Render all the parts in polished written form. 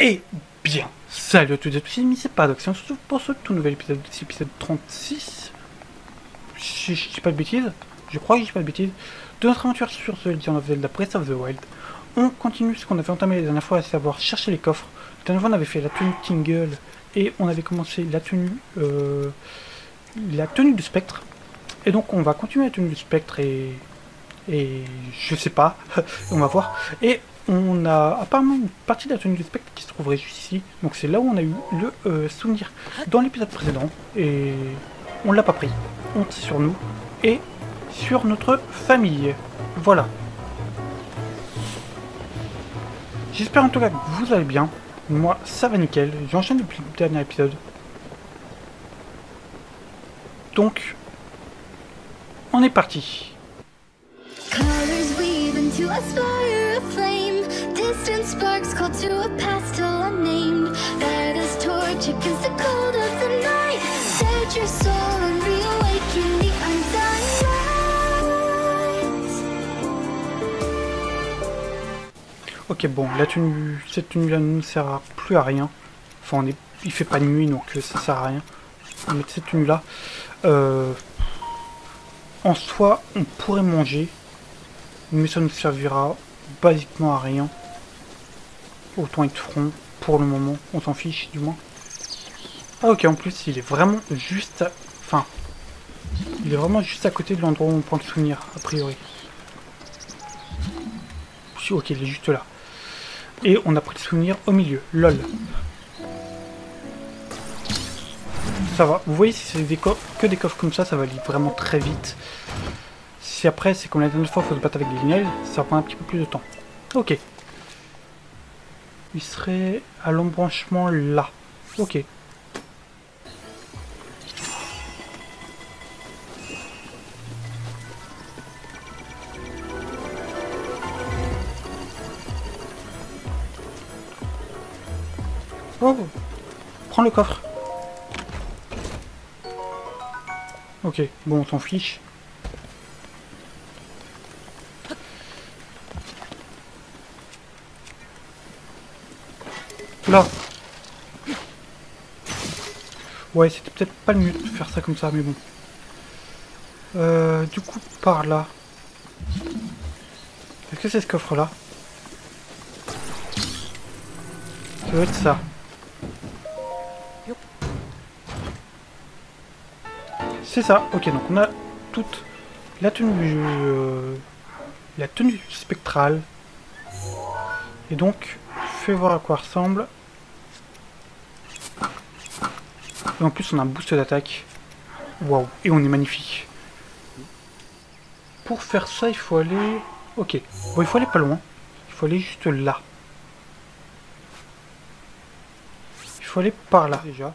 Eh bien, salut à toutes et à tous, c'est Paradox, on se retrouve pour ce tout nouvel épisode, c'est l'épisode 36, si je dis pas de bêtises, je crois que je dis pas de bêtises, de notre aventure sur The Legend of Zelda Breath of the Wild. On continue ce qu'on avait entamé la dernière fois, à savoir chercher les coffres. La dernière fois on avait fait la tenue Tingle, et on avait commencé la tenue de Spectre. Et donc on va continuer la tenue de Spectre et je sais pas, on va voir. Et on a apparemment une partie de la tenue de spectre qui se trouverait juste ici. Donc c'est là où on a eu le souvenir dans l'épisode précédent. Et on l'a pas pris. Honte sur nous et sur notre famille. Voilà. J'espère en tout cas que vous allez bien. Moi ça va nickel. J'enchaîne depuis le dernier épisode. Donc on est parti. Colors weave into a spire of flame. Distant sparks call to a past still unnamed. Light as torch against the cold of the night. Set your soul and reawaken the undying light. Ok, bon, cette tenue-là ne sert plus à rien. Enfin, il fait pas nuit, donc ça sert à rien. On va mettre cette tenue-là. En soi, on pourrait manger. Mais ça ne servira basiquement à rien. Autant être front pour le moment, on s'en fiche du moins. Ah ok, en plus il est vraiment juste à... Enfin, il est vraiment juste à côté de l'endroit où on prend le souvenir, a priori. Ok, il est juste là. Et on a pris le souvenir au milieu, lol. Ça va, vous voyez si c'est que des coffres comme ça va aller vraiment très vite. Si après c'est comme la dernière fois, il faut se battre avec des lignes, ça va prendre un petit peu plus de temps. Ok. Il serait à l'embranchement là. Ok. Oh, prends le coffre. Ok, bon, on s'en fiche. Là. Ouais, c'était peut-être pas le mieux de faire ça comme ça, mais bon. Du coup, par là. Est-ce que c'est ce coffre-là? Ça doit être ça. C'est ça, ok, donc on a toute la tenue spectrale. Et donc, fais voir à quoi ressemble. Et en plus, on a un boost d'attaque. Waouh, et on est magnifique. Pour faire ça, il faut aller... Ok, bon, il faut aller pas loin. Il faut aller juste là. Il faut aller par là, déjà.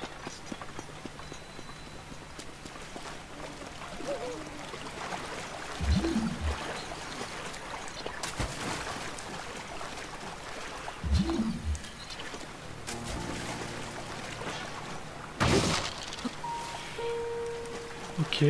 Ok.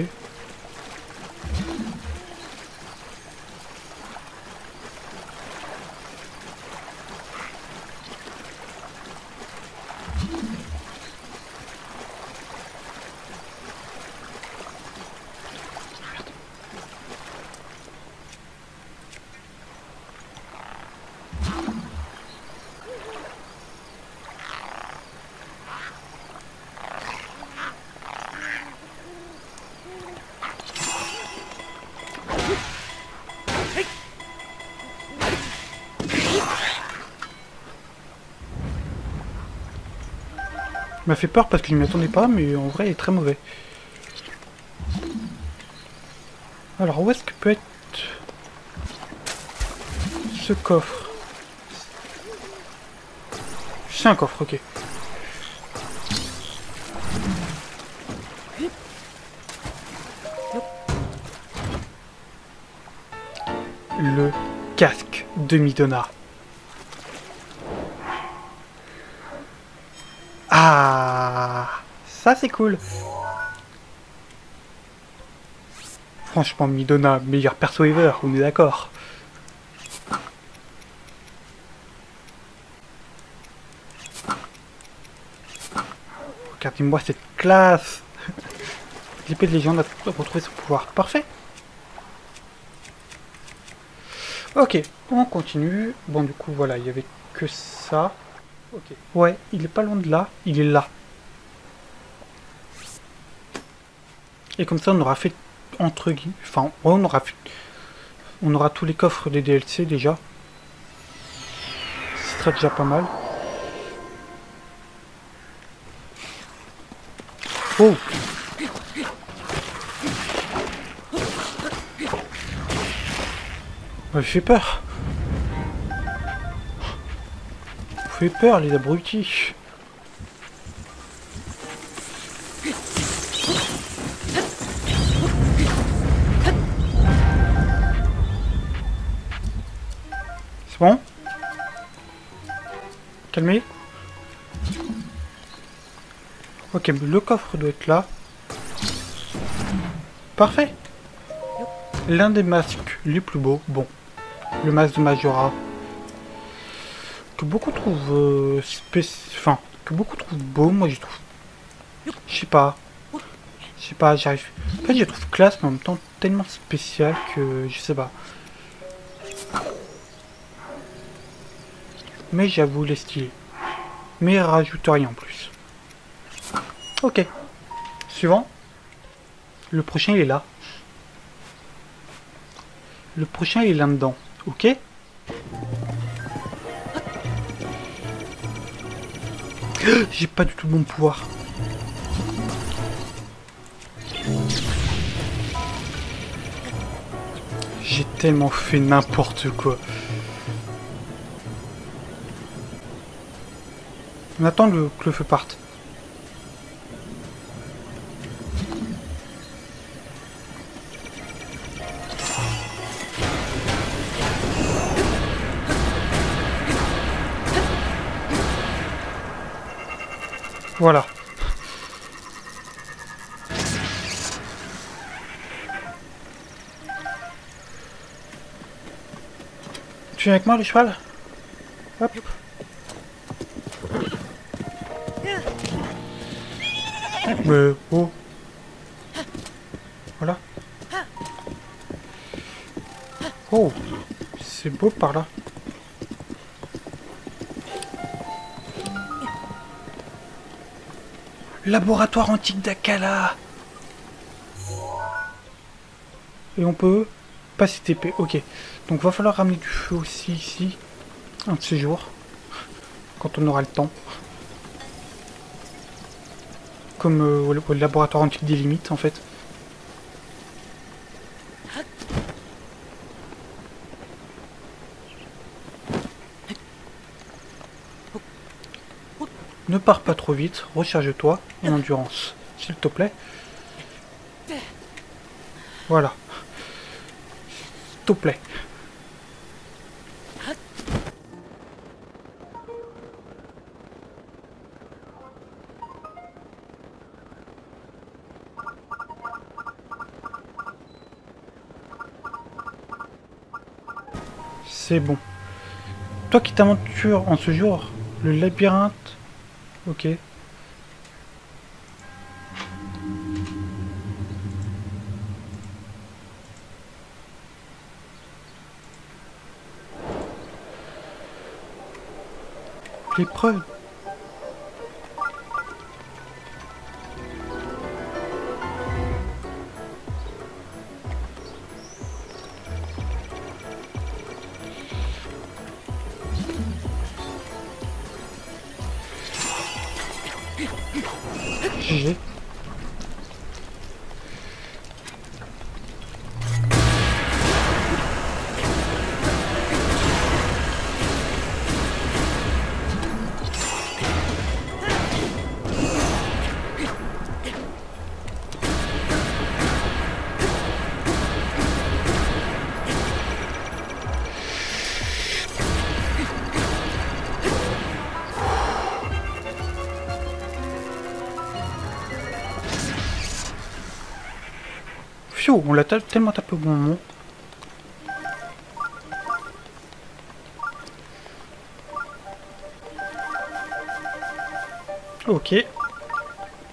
Il m'a fait peur parce que je ne m'y attendais pas, mais en vrai il est très mauvais. Alors où est-ce que peut être ce coffre? C'est un coffre, ok. Le casque de Midona. Ah, ça c'est cool. Franchement, Midona, meilleur perso ever, on est d'accord. Regardez-moi cette classe. L'épée de légende a retrouvé son pouvoir. Parfait. Ok, on continue. Bon, du coup, voilà, il y avait que ça. Ok. Ouais, il est pas loin de là. Il est là. Et comme ça, on aura fait entre guillemets. Enfin, ouais, on aura tous les coffres des DLC déjà. Ce serait déjà pas mal. Oh! Ça fait peur. Ça fait peur, les abrutis. C'est bon? Calmez. Ok, le coffre doit être là. Parfait. L'un des masques les plus beaux. Bon. Le masque de Majora. Que beaucoup trouvent enfin, que beaucoup trouvent beau, moi j'y trouve. Je sais pas. Je sais pas, j'arrive. En fait, je trouve classe, mais en même temps tellement spécial que je sais pas. Mais j'avoue les stylés. Mais rajoute rien en plus. Ok. Suivant. Le prochain il est là. Le prochain il est là-dedans. Ok. J'ai pas du tout bon pouvoir. J'ai tellement fait n'importe quoi. On attend que le feu parte. Voilà. Tu viens avec moi, le cheval? Hop. Mais oh. Voilà. Oh. C'est beau par là. Laboratoire antique d'Akala. Et on peut passer TP. Ok. Donc va falloir ramener du feu aussi ici. Un de ces jours. Quand on aura le temps. Comme au laboratoire antique des limites en fait. Ne pars pas trop vite, recharge-toi en endurance, s'il te plaît. Voilà. S'il te plaît. C'est bon. Toi qui t'aventures en ce jour, le labyrinthe. Ok. L'épreuve. GG. Pfiou, on l'a tellement tapé au bon moment. Ok.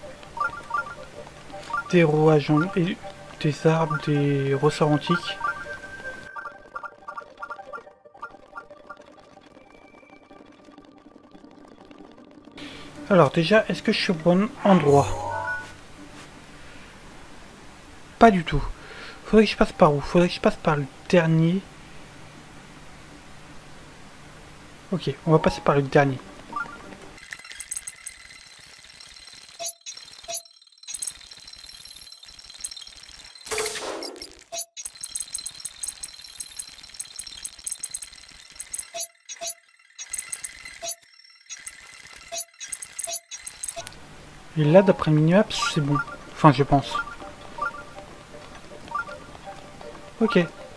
des rouages et des arbres, des ressorts antiques. Alors déjà, est-ce que je suis au bon endroit? Pas du tout. Faudrait que je passe par où? Faudrait que je passe par le dernier. Ok, on va passer par le dernier. Et là, d'après Minimap, c'est bon. Enfin, je pense. Ok.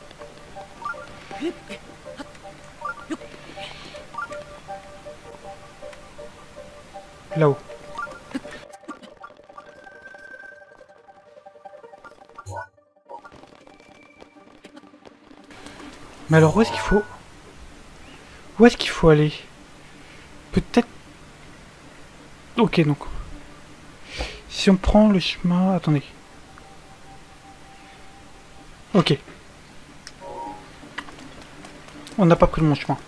Là-haut. Mais alors, où est-ce qu'il faut... Où est-ce qu'il faut aller? Peut-être... Ok, donc... Si on prend le chemin... Attendez. Ok. On n'a pas pris le bon chemin.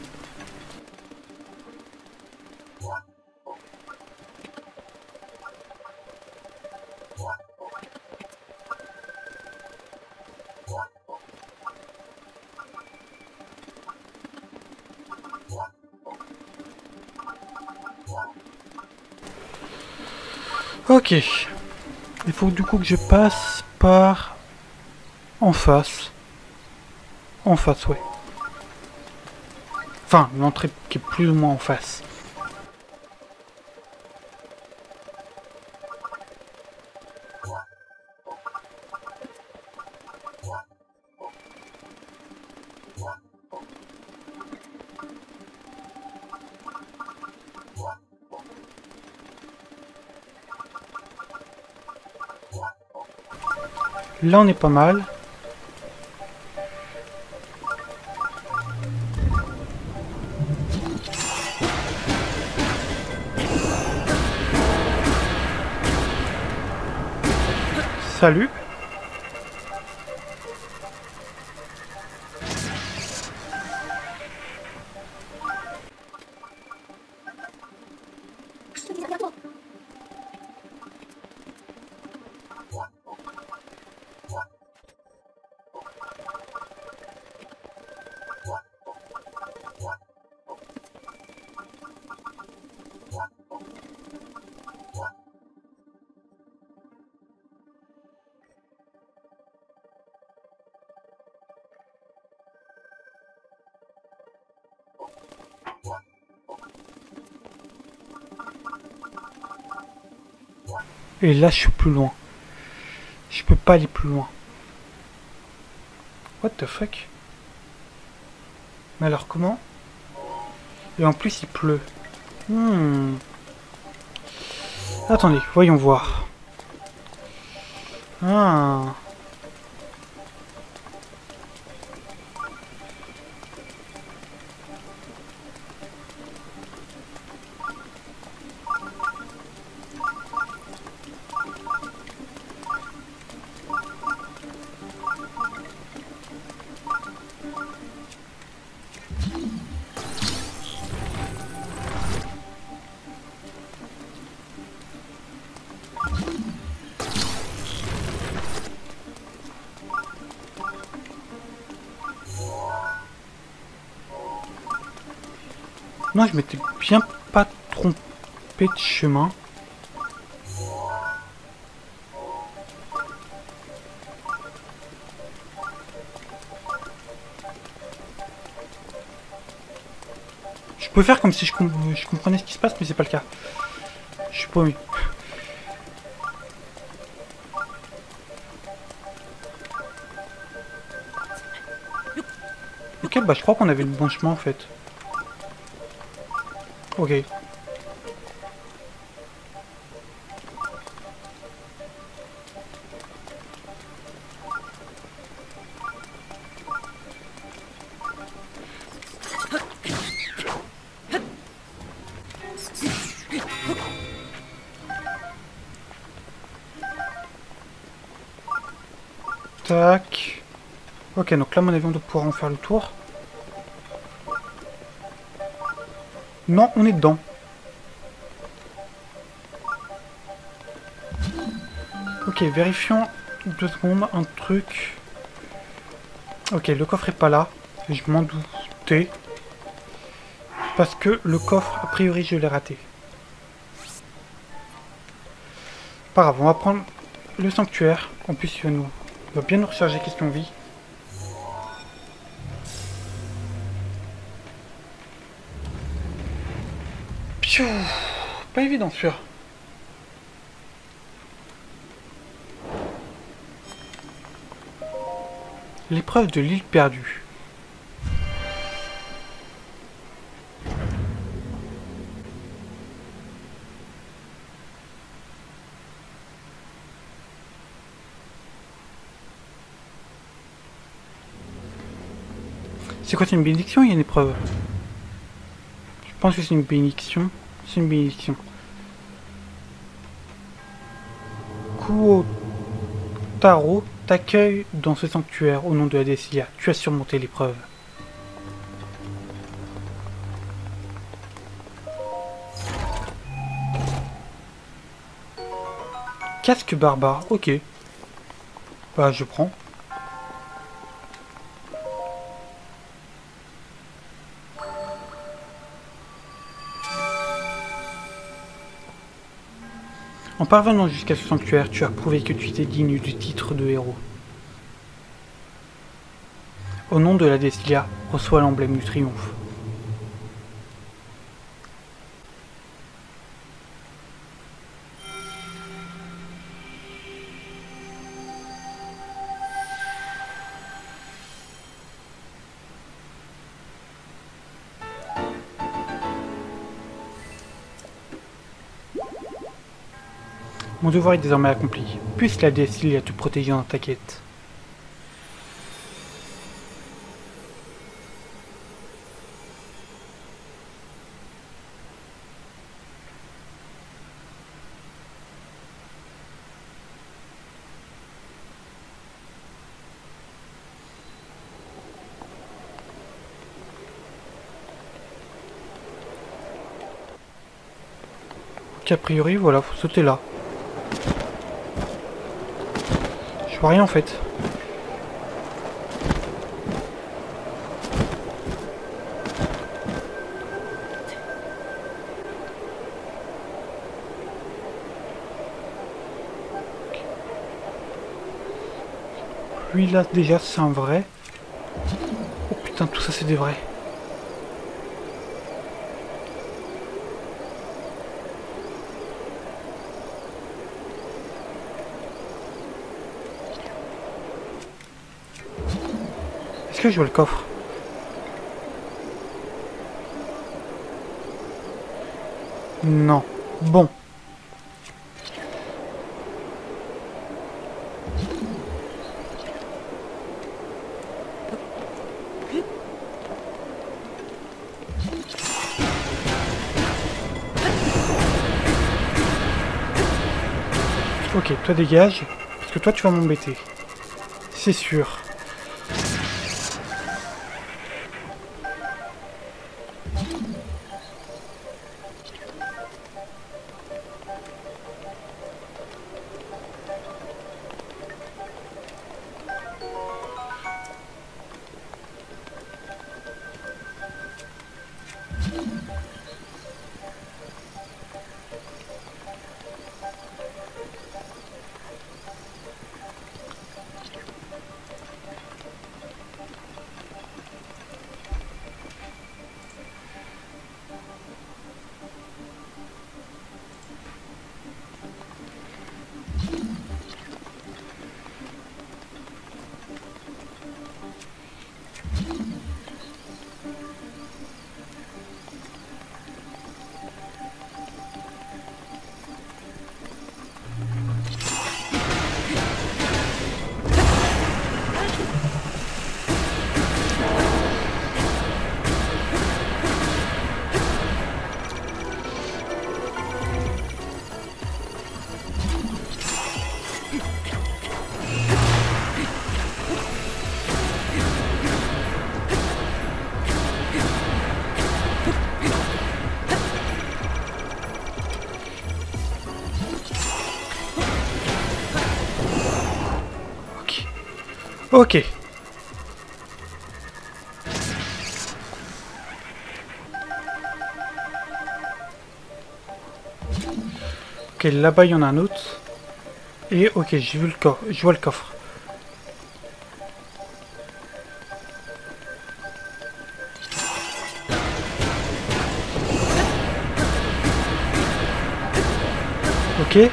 Ok. Il faut du coup que je passe par... En face. En face, ouais. Enfin, l'entrée qui est plus ou moins en face. Là, on est pas mal. Salut. Et là, je suis plus loin. Je peux pas aller plus loin. What the fuck? Mais alors, comment? Et en plus, il pleut. Attendez, voyons voir. Ah. Non, je m'étais bien pas trompé de chemin. Je peux faire comme si je comprenais ce qui se passe, mais c'est pas le cas. Je suis paumé. Ok, bah je crois qu'on avait le bon chemin en fait. Ok. Tac. Ok, donc là, à mon avis, on doit pouvoir en faire le tour. Non, on est dedans. Ok, vérifions 2 secondes un truc. Ok, le coffre est pas là. Je m'en doutais. Parce que le coffre, a priori, je l'ai raté. Pas grave, on va prendre le sanctuaire. En plus, il va bien nous recharger question vie. Piou, pas évident celui-là. L'épreuve de l'île perdue. C'est quoi, c'est une bénédiction ou il y a une épreuve? Je pense que c'est une bénédiction. C'est une bénédiction. Kuotaro t'accueille dans ce sanctuaire au nom de la Décilia. Tu as surmonté l'épreuve. Casque barbare, ok. Bah je prends. En parvenant jusqu'à ce sanctuaire, tu as prouvé que tu étais digne du titre de héros. Au nom de la Décilia, reçois l'emblème du triomphe. Mon devoir est désormais accompli. Puisse la Décilia te protéger dans ta quête. A priori, voilà, faut sauter là. Je vois rien en fait. Lui là déjà c'est un vrai. Oh putain, tout ça c'est des vrais. Est-ce que je vois le coffre? Non. Bon. Ok, toi dégage, parce que toi tu vas m'embêter. C'est sûr. Ok. Ok, là-bas il y en a un autre. Et ok, j'ai vu le coffre. Je vois le coffre. Ok.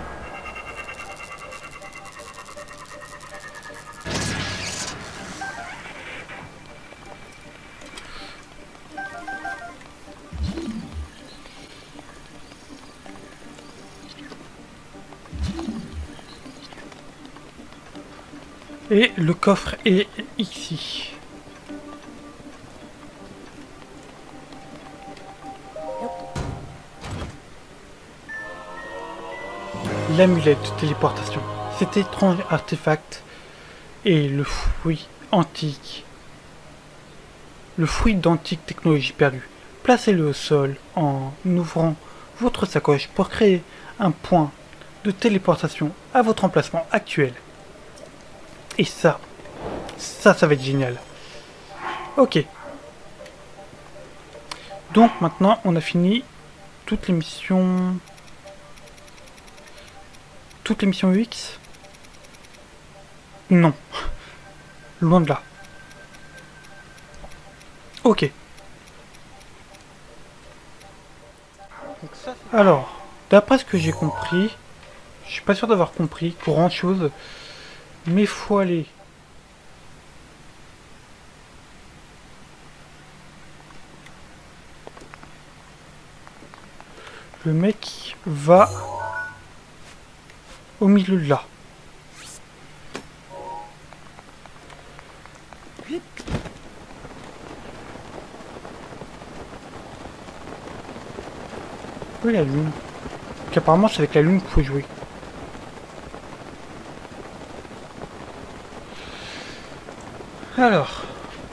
Et le coffre est ici. L'amulette de téléportation. Cet étrange artefact est le fruit antique. Le fruit d'antique technologie perdue. Placez-le au sol en ouvrant votre sacoche pour créer un point de téléportation à votre emplacement actuel. Et ça va être génial. Ok. Donc maintenant, on a fini toutes les missions... Toutes les missions UX? Non. Loin de là. Ok. Alors, d'après ce que j'ai compris, je suis pas sûr d'avoir compris grand chose, mais faut aller... Le mec va au milieu de là. Oui, la lune. Donc apparemment c'est avec la lune qu'il faut jouer. Alors...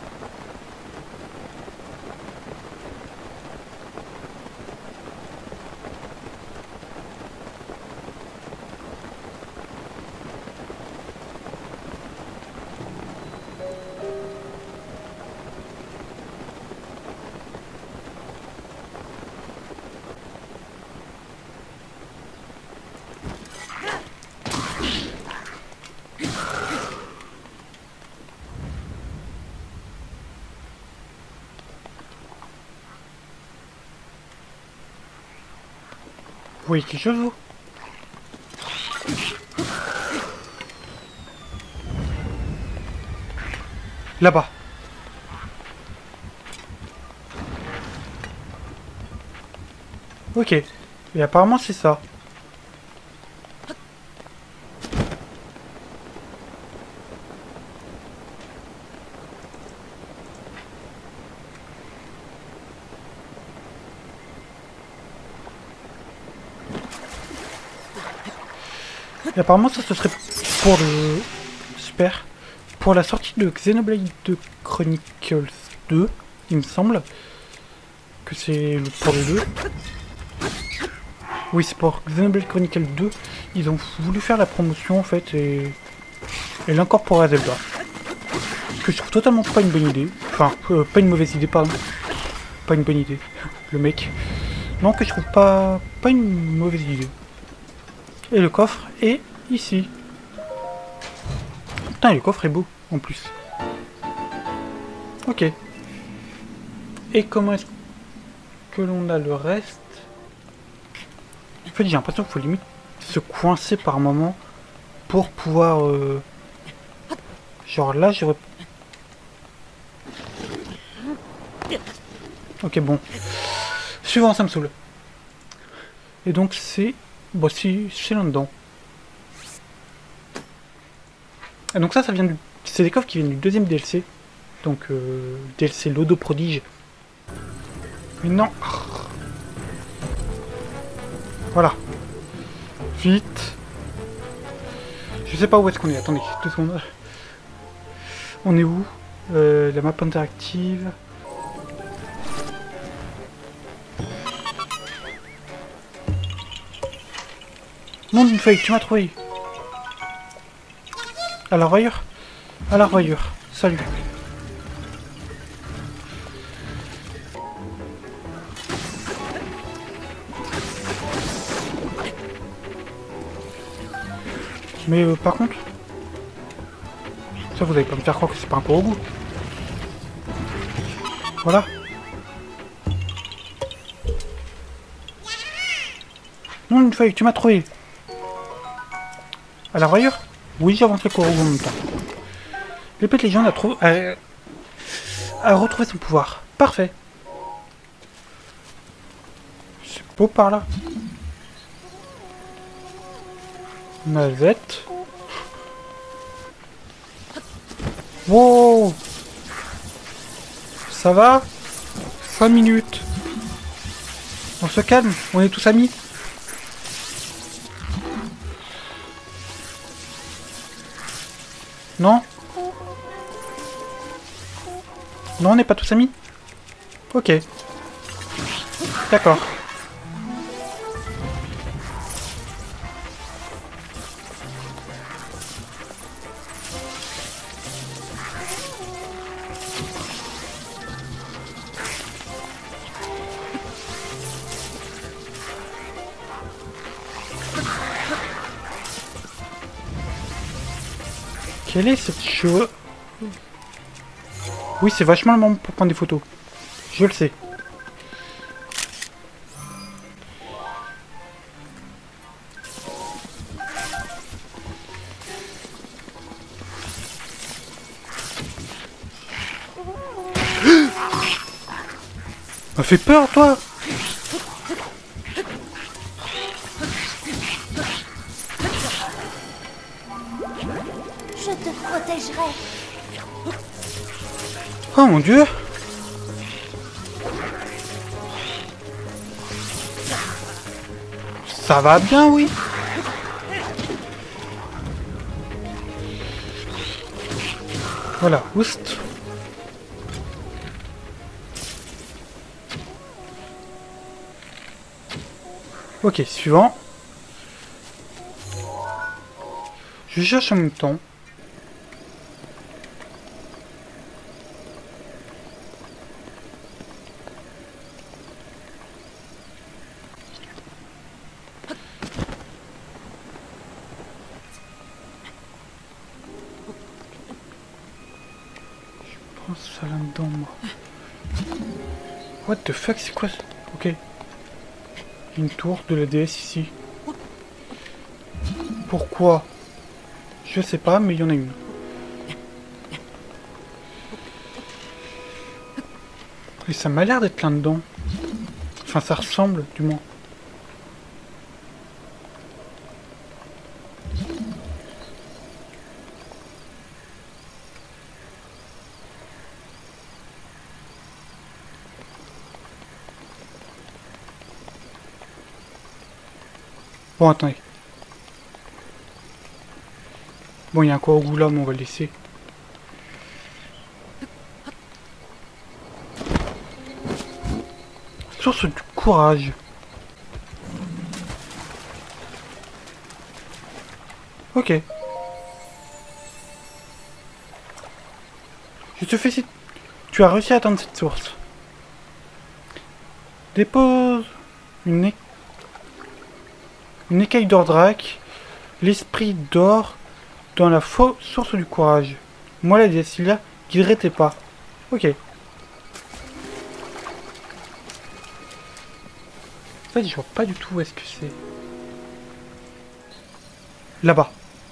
Vous voyez quelque chose, vous? Là-bas. Ok. Et apparemment c'est ça. Et apparemment ça ce serait pour le... J'espère. Pour la sortie de Xenoblade Chronicles 2, il me semble. Que c'est pour le 2. Oui, c'est pour Xenoblade Chronicles 2. Ils ont voulu faire la promotion en fait et l'incorporer à Zelda. Ce que je trouve totalement pas une bonne idée. Enfin, pas une mauvaise idée, pardon. Pas une bonne idée. Le mec. Non, que je trouve pas une mauvaise idée. Et le coffre est ici. Putain, le coffre est beau en plus. Ok. Et comment est-ce que l'on a le reste? En fait, j'ai l'impression qu'il faut limite se coincer par moment pour pouvoir... Genre là, j'aurais... Ok, bon. Suivant, ça me saoule. Et donc, c'est... Bon, c'est là-dedans. Et donc ça vient du... C'est des coffres qui viennent du deuxième DLC. Donc, DLC Lodo Prodige. Mais non. Voilà. Vite. Je sais pas où est-ce qu'on est. Attendez, 2 secondes. On est où? La map interactive. Nom d'une feuille, tu m'as trouvé. Alors ailleurs. À la revoyure. Salut. Mais par contre... Ça, vous allez pas me faire croire que c'est pas un Korogu. Voilà. Non, une feuille, tu m'as trouvé. À la revoyure? Oui, j'avance le Korogu en même temps. L'épée de légende a retrouvé son pouvoir. Parfait. C'est beau par là. Navette. Wow. Ça va? 5 minutes. On se calme, on est tous amis. Non? Non, on n'est pas tous amis? Ok. D'accord. Quelle est cette chose? Oui, c'est vachement le moment pour prendre des photos. Je le sais. M'a fait peur, toi! Je te protégerai. Oh mon dieu! Ça va bien, oui! Voilà, oust! Ok, suivant. Je cherche en même temps. Je pense ça là-dedans, moi. What the fuck, c'est quoi ça? Ok. Une tour de la déesse ici. Pourquoi? Je sais pas, mais il y en a une. Et ça m'a l'air d'être là-dedans. Enfin, ça ressemble, du moins. Bon, attendez. Bon, il y a un Korogu là, mais on va le laisser. Source du courage. Ok. Je te félicite. Tu as réussi à atteindre cette source. Dépose une écaille d'Ordrak, l'esprit d'or dans la fausse source du courage. Moi, la déesse Hylia, guiderai tes pas. Ok. En fait, je vois pas du tout où est-ce que c'est. Là-bas.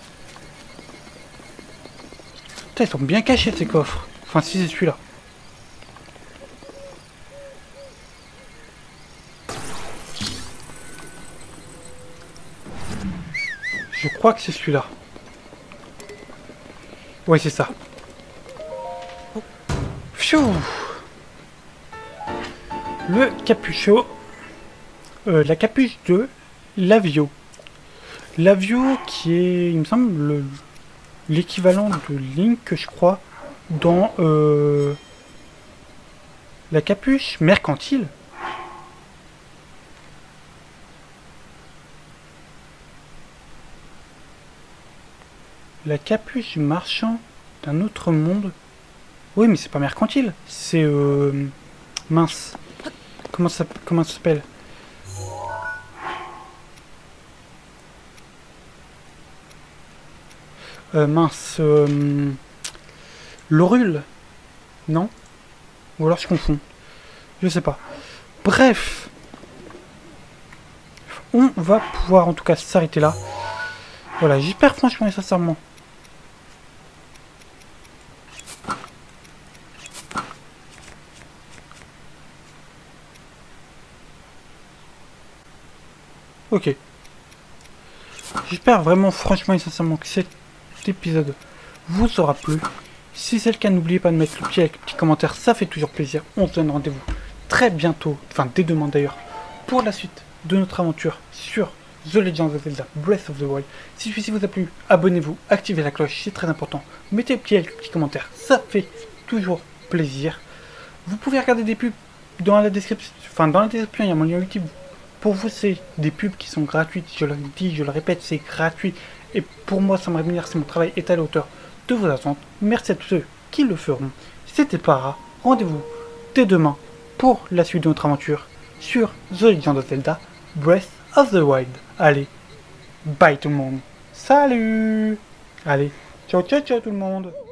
Putain, ils sont bien cachés ces coffres. Enfin, si c'est celui-là. Je crois que c'est celui-là. Ouais, c'est ça. Pfiou. Le capuchon. La capuche de Lavio. Lavio qui est, il me semble, l'équivalent de Link, je crois, dans la capuche mercantile. La capuche marchand d'un autre monde. Oui, mais c'est pas mercantile. C'est mince. Comment ça s'appelle? Mince. Lorule. Non? Ou alors je confonds. Je sais pas. Bref. On va pouvoir en tout cas s'arrêter là. Voilà, j'espère franchement et sincèrement. Ok. J'espère vraiment franchement et sincèrement que cet épisode vous aura plu. Si c'est le cas, n'oubliez pas de mettre le pied avec le petit commentaire, ça fait toujours plaisir. On se donne rendez-vous très bientôt, enfin dès demain d'ailleurs, pour la suite de notre aventure sur The Legend of Zelda Breath of the Wild. Si celui-ci vous a plu, abonnez-vous, activez la cloche, c'est très important. Mettez le pied avec le petit commentaire, ça fait toujours plaisir. Vous pouvez regarder des pubs dans la description, il y a mon lien YouTube. Pour vous, c'est des pubs qui sont gratuites, je le dis, je le répète, c'est gratuit. Et pour moi, ça me rémunère si mon travail est à la hauteur de vos attentes. Merci à tous ceux qui le feront. C'était Para, rendez-vous dès demain pour la suite de notre aventure sur The Legend of Zelda Breath of the Wild. Allez, bye tout le monde. Salut. Allez, ciao ciao ciao tout le monde.